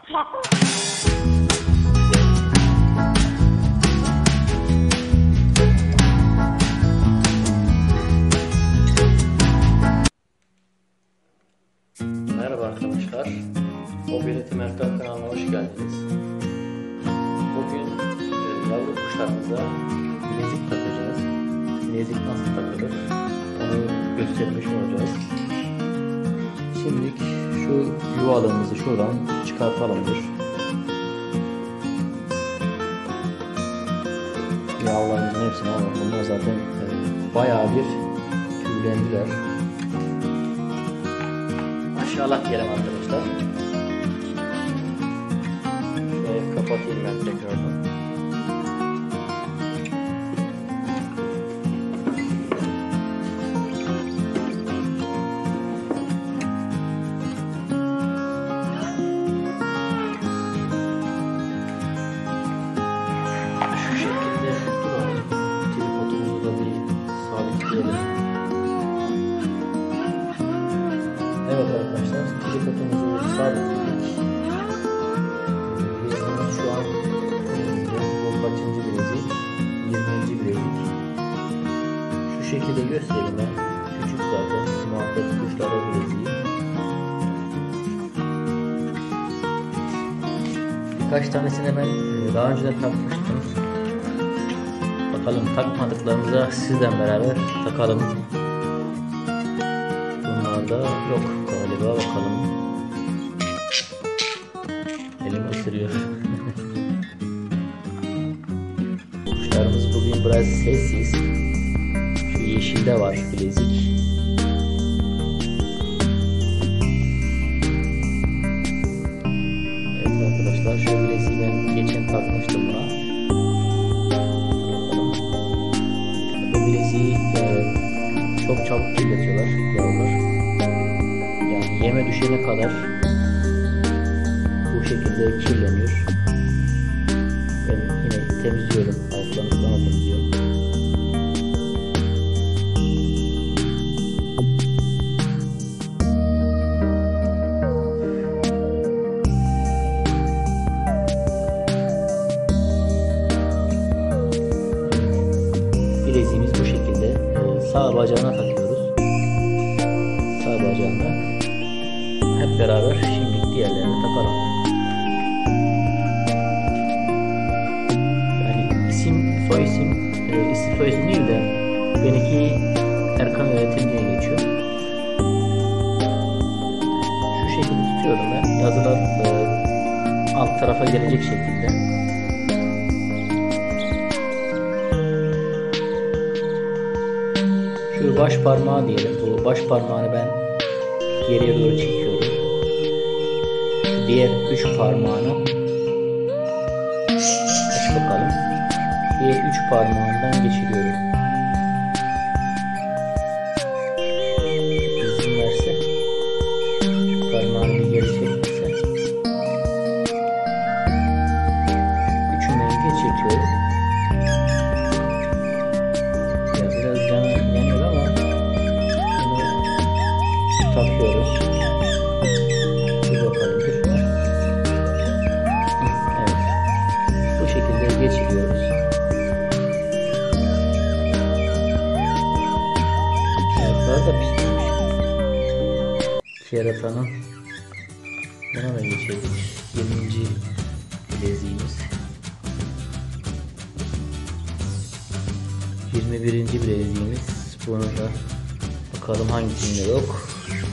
Merhaba arkadaşlar, Hobi Üretim Erkan kanalına hoş geldiniz. Bugün yavru kuşlarımıza bilezik takacağız. Bilezik nasıl takılır onu göstermiş olacağız. Şimdi şu yuvalığımızı şuradan çıkartalımdır. Yavrularımızın hepsini alalım. Bunlar zaten bayağı bir tüylendiler. Aşağılak diyelim arkadaşlar. Şöyle kapatayım ben tekrardan. Şu şekilde duralım. Tripodumuzu da bir sabitleyelim. Evet arkadaşlar, tripodumuzu sabitledik. Bileziğimiz şu an bu kaçıncı bilezik? 20. bilezik. Şu şekilde göstereyim ben. Küçük zaten muhabbet kuşları bileziği. Birkaç tanesini ben daha önce de takmıştım. Bakalım takmadıklarımıza sizden beraber takalım. Bunlarda yok galiba, bakalım. Elim ısırıyor. Kuşlarımız bugün biraz sessiz. Şu yeşilde var bilezik. Evet arkadaşlar, şu bileziği ben geçen takmıştım buna. Bakalım. Bu bileziği çok çabuk kirletiyorlar yavrular. Yani yeme düşene kadar bu şekilde kirleniyor. Ben yine temizliyorum. Altlarını falan temizliyorum. Bileziğimiz bu şekilde. Sağ bacağına takıyoruz. Sağ bacağına. Hep beraber şimdi diğerlerini takalım. Yani isim soy isim değil de benimki Erkan Üretim diye geçiyor. Şu şekilde tutuyorum ben. Yazılar alt tarafa gelecek şekilde. Şu baş parmağı diyelim. Bu baş parmağını ben geriye doğru çekiyorum. Şu diğer 3 parmağını aç bakalım. Diğer 3 parmağından geçiriyorum. İzin verse, parmağını bir geri çekmese, üçünden geçirtiyorum. Ya biraz yanıyor ama bunu takıyoruz. Bir bakalım. Evet. Bu şekilde geçiriyoruz. Ayakları da pislemiş. Keratanın buna da geçirdik. 20. bileziğimiz. 21. bileziğimiz. Bunu da bakalım hangisinde yok.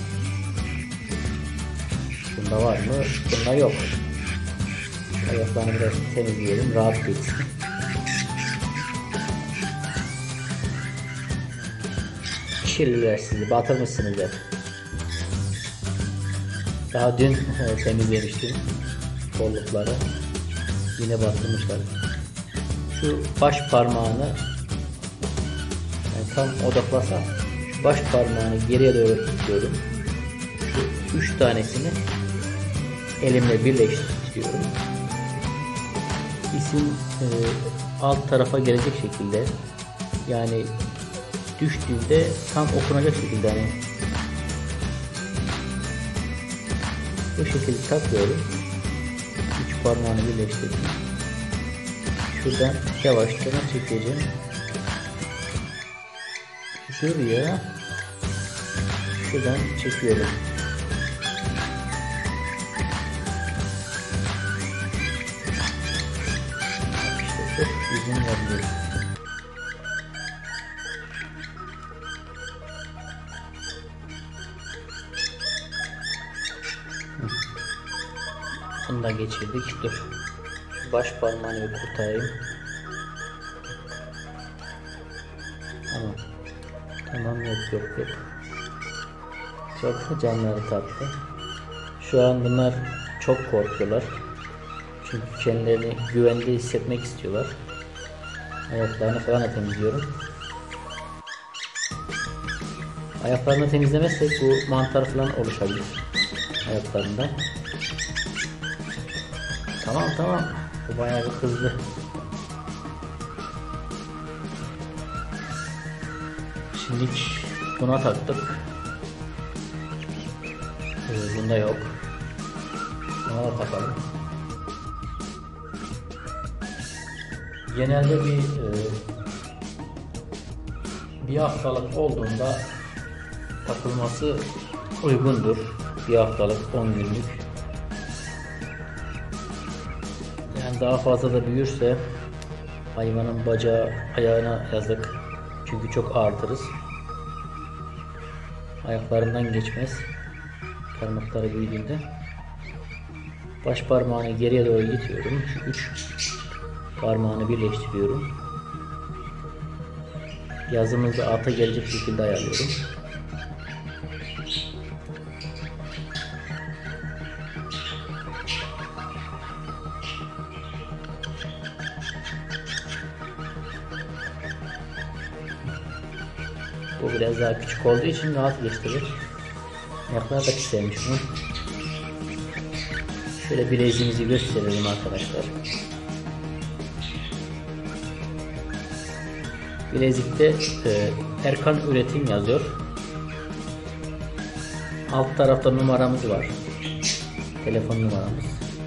Bunda var mı? Bunda yok. Ayaklarını biraz temizleyelim. Rahat geçsin. Kirliler, sizi batırmışsınız hep. Daha dün temizlemiştim kollukları. Yine batırmışlar. Şu baş parmağını yani tam odaklasa, şu baş parmağını geriye doğru tutuyorum. Şu 3 tanesini elimle birleştiriyorum. İsim alt tarafa gelecek şekilde, yani düştüğünde tam okunacak şekilde, yani bu şekilde takıyorum. 3 parmağını birleştirdim. Şuradan yavaşça çekeceğim. Şuraya şuradan çekiyorum. İşte çok uzun yapıyorum. Bunu da geçirdik. Dur. Şu baş parmağını bir kurtarayım. Tamam. Tamam, yok. Çok canları tatlı. Şu an bunlar çok korkuyorlar. Çünkü kendilerini güvende hissetmek istiyorlar. Ayaklarını falan da temizliyorum. Ayaklarını temizlemezsek bu mantar falan oluşabilir ayaklarında. Tamam. Bu bayağı bir hızlı. Şimdi buna taktık. Bunda yok. Buna da takalım. Genelde bir haftalık olduğunda takılması uygundur. Bir haftalık, 10 günlük. Yani daha fazla da büyürse hayvanın bacağı, ayağına yazık. Çünkü çok ağrıtırız. Ayaklarından geçmez. Parmakları büyüdüğünde. Baş parmağını geriye doğru itiyorum. Şu 3 parmağını birleştiriyorum. Yazımızı alta gelecek şekilde ayarlıyorum. Bu biraz daha küçük olduğu için rahat geçtirir. Ayaklar da pislenmiş bunun. Şöyle bileziğimizi gösterelim arkadaşlar. Bilezikte Erkan Üretim yazıyor. Alt tarafta numaramız var. Telefon numaramız.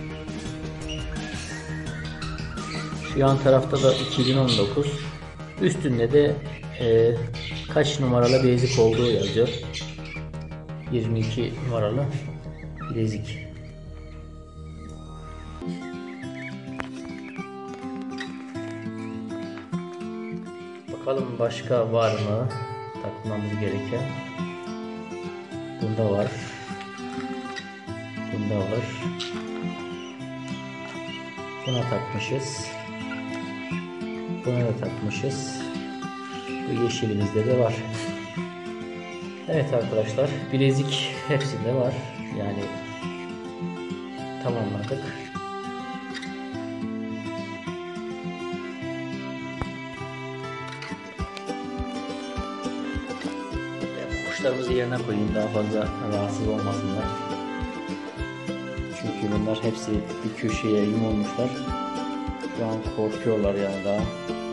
Şu yan tarafta da 2019. Üstünde de kaç numaralı bilezik olduğu yazıyor. 22 numaralı bilezik. Bakalım başka var mı takmamız gereken? Bunda var. Bunda var. Buna takmışız. Buna da takmışız. Bu yeşilimizde de var. Evet arkadaşlar, bilezik hepsinde var. Yani tamamladık. Kuşlarımızı yerine koyayım, daha fazla rahatsız olmasınlar. Çünkü bunlar hepsi bir köşeye yumulmuşlar. Şu an korkuyorlar yani daha.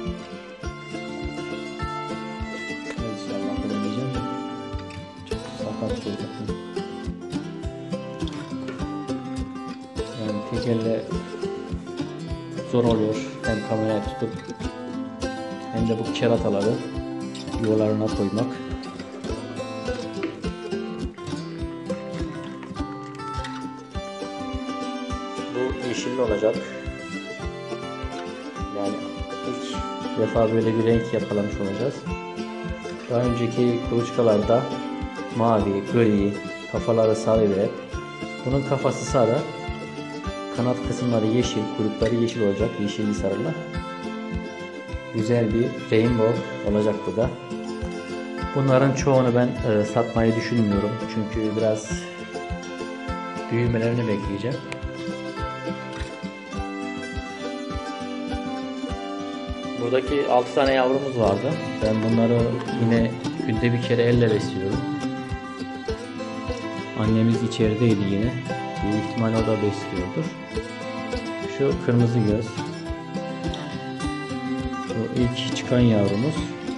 İnşallah bilemeyeceğim. Çok sakat çocuk. Yani tekerle zor oluyor. Hem kamerayı tutup hem de bu kerataları yuvalarına koymak. Bu yeşilli olacak. Yani ilk defa böyle bir renk yakalamış olacağız. Daha önceki kuluçkalarda mavi, gri, kafaları sarı ve bunun kafası sarı, kanat kısımları yeşil, kuyrukları yeşil olacak, yeşilli sarılı. Güzel bir rainbow olacak bu da. Bunların çoğunu ben satmayı düşünmüyorum çünkü biraz büyümelerini bekleyeceğim. Buradaki 6 tane yavrumuz vardı. Ben bunları yine günde bir kere elle besliyorum. Annemiz içerideydi yine. Büyük ihtimal o da besliyordur. Şu kırmızı göz. Bu ilk çıkan yavrumuz.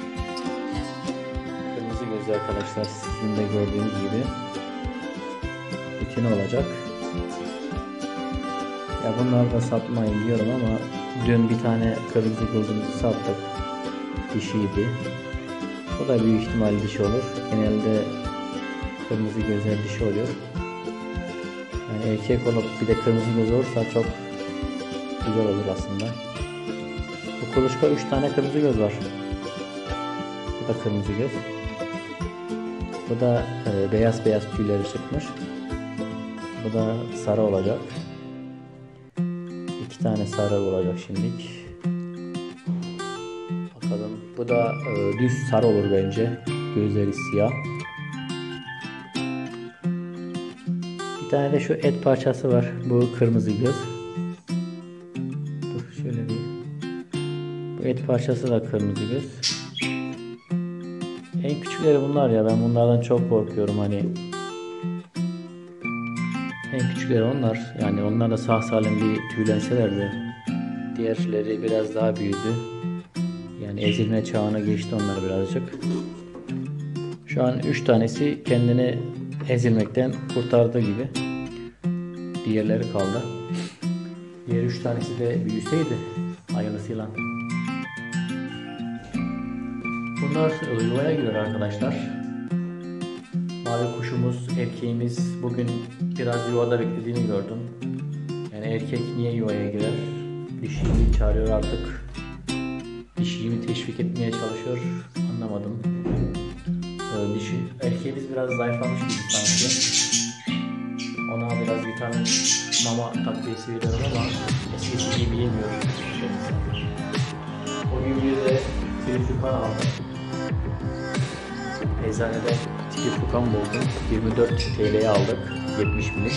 Kırmızı göz arkadaşlar, sizin de gördüğünüz gibi. İçine olacak. Ya bunları da satmayı biliyorum ama dün bir tane kırmızı gözümüzü sattık. Dişiydi. O da büyük ihtimal dişi olur. Genelde kırmızı gözler dişi oluyor. Yani erkek olup bir de kırmızı göz olursa çok güzel olur aslında. Bu kuluçka 3 tane kırmızı göz var. Bu da kırmızı göz. Bu da beyaz beyaz tüyleri çıkmış. Bu da sarı olacak. 2 tane sarı olacak şimdilik. Bakalım. Bu da düz sarı olur bence. Gözleri siyah. Bir tane de şu et parçası var. Bu kırmızı göz. Dur şöyle bir. Bu et parçası da kırmızı göz. En küçükleri bunlar ya. Ben bunlardan çok korkuyorum hani. En küçükleri onlar. Yani onlar da sağ salim bir tüylenselerdi. Diğerleri biraz daha büyüdü. Yani ezilme çağına geçti onlar birazcık. Şu an 3 tanesi kendini ezilmekten kurtardığı gibi. Diğerleri kaldı. Diğer 3 tanesi de büyüseydi hayırlısıyla. Bunlar yuvaya girer arkadaşlar. Mavi kuşumuz, erkeğimiz bugün biraz yuvada beklediğini gördüm. Yani erkek niye yuvaya girer? Dişiyi çağırıyor artık. Dişiyi mi teşvik etmeye çalışıyor? Anlamadım. Dişi erkeğimiz biraz zayıflamış gibi sanki. Ona biraz vitamin mama takviyesi veriyorum ama eskisi gibi yemiyor. O gün bir de triflukan aldım. Eczaneden triflukan buldum. 24 TL'ye aldık. 70 milim.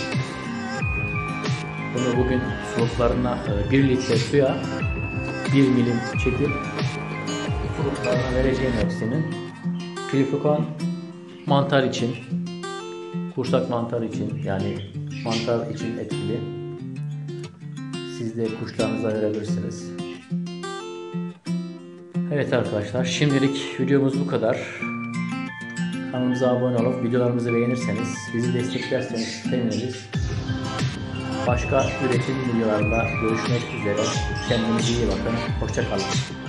Bunu bugün suluklarına 1 litre suya 1 milim çekip suluklarına vereceğim hepsinin. Triflukan mantar için, kursak mantarı için, yani mantar için etkili. Siz de kuşlarınıza verebilirsiniz. Evet arkadaşlar, şimdilik videomuz bu kadar. Kanalımıza abone olup videolarımızı beğenirseniz, bizi desteklerseniz seviniriz. Başka üretim videolarla görüşmek üzere. Kendinize iyi bakın. Hoşça kalın.